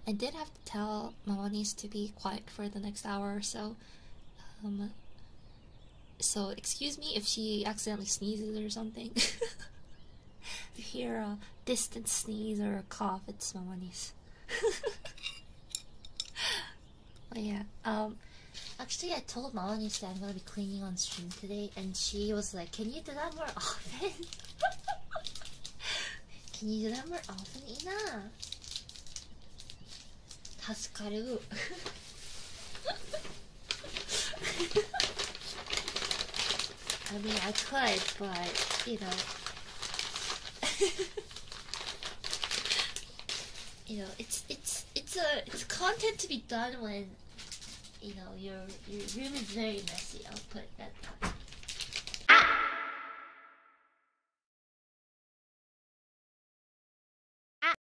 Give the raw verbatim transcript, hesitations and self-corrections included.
I did have to tell Mama needs to be quiet for the next hour or so. Um, so excuse me if she accidentally sneezes or something. If you hear a distant sneeze or a cough, it's Mama niece. But yeah, um, actually I told Mama niece that I'm gonna be cleaning on stream today, and she was like, "Can you do that more often? Can you do that more often, Ina?" 助かる. I mean, I could, but you know, you know, it's it's it's a it's content to be done when, you know, your your room is very messy. I'll put it that way.